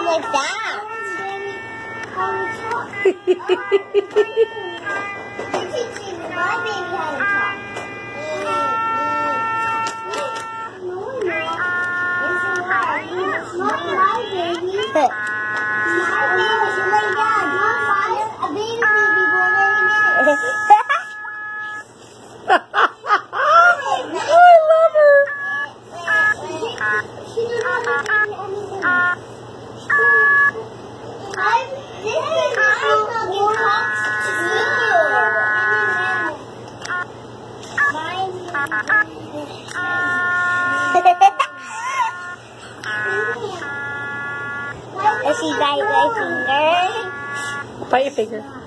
talk like that. You're teaching my baby how to talk. It's not my baby. My baby should lay down. Don't fight. A baby will be born any minute. I love her. She does not have anything. This is how he talks to you. Does she bite my finger? Bite your finger.